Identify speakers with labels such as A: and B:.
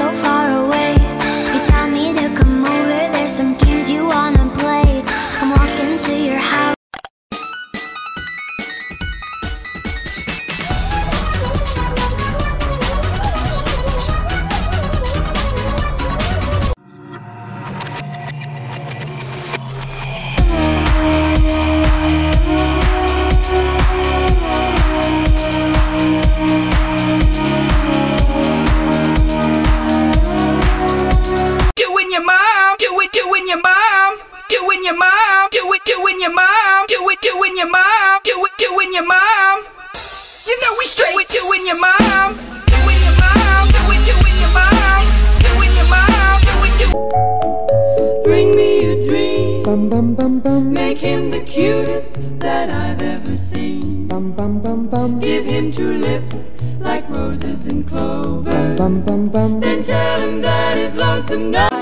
A: so far away. You tell me to come over, there's some games you wanna play. I'm walking to your house.
B: Doing your mom. You know we straight with doing your mom. Doing your mom, doing your mom. Doing your mom, Bring me a dream.
C: Bum bum bum bum.
B: Make him the cutest that I've ever seen.
C: Bum bum bum bum.
B: Give him two lips like roses and clover.
C: Bum bum bum.
B: Then tell him that his lonesome night.